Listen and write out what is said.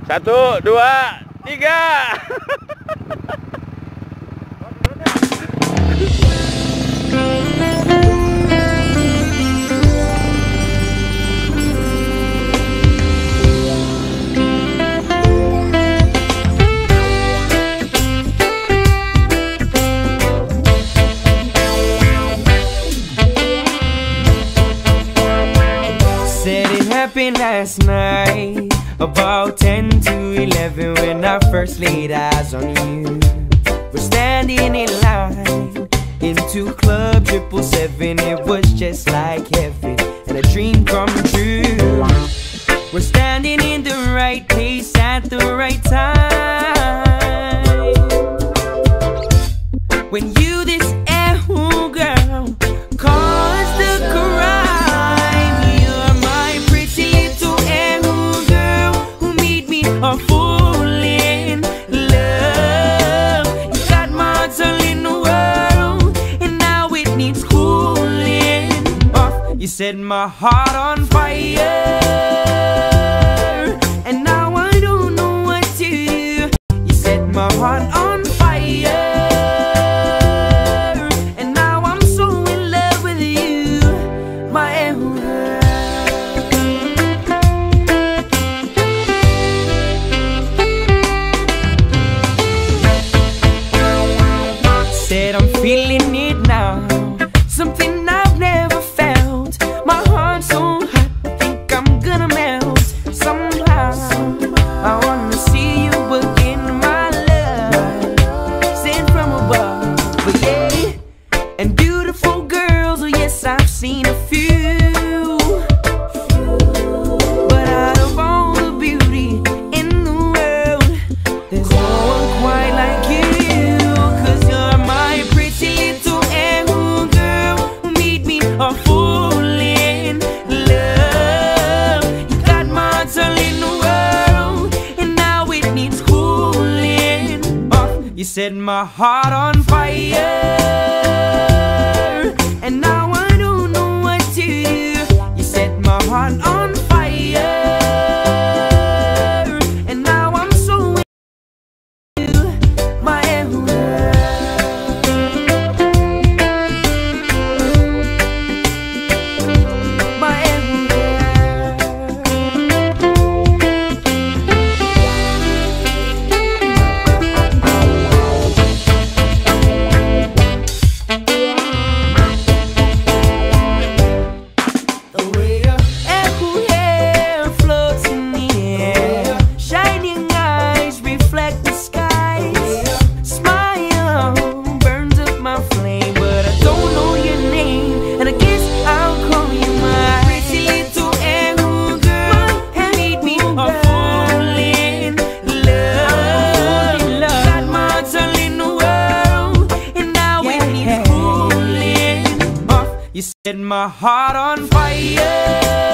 1, 2, 3. Said it happened last night, about 10 to 11, when I first laid eyes on you. We're standing in line into Club 777. It was just like heaven and a dream come true. We're standing in the right place at the right time. When you this ooh girl caused the crime, you're my pretty little ooh girl who made me a fool in love. You got my heart all in the world, and now it needs cooling off. You set my heart on fire, and now I don't know what to do. You set my heart on fire, and now I'm so in love with you, my Said I'm feeling it now, something I've never felt. My heart's so hot, I think I'm gonna melt. Somehow I wanna see you again, my love, sent from above. But yeah, and beautiful girls, oh yes, I've seen a few, but out of all the beauty in the world, there's no one quite like you. 'Cause you're my pretty little ooh girl who made me a fool in love. You got my heart all in the world, and now it needs cooling off. You set my heart on fire, and now I don't know what to do. You set my heart on fire, and now I'm so into my You set my heart on fire.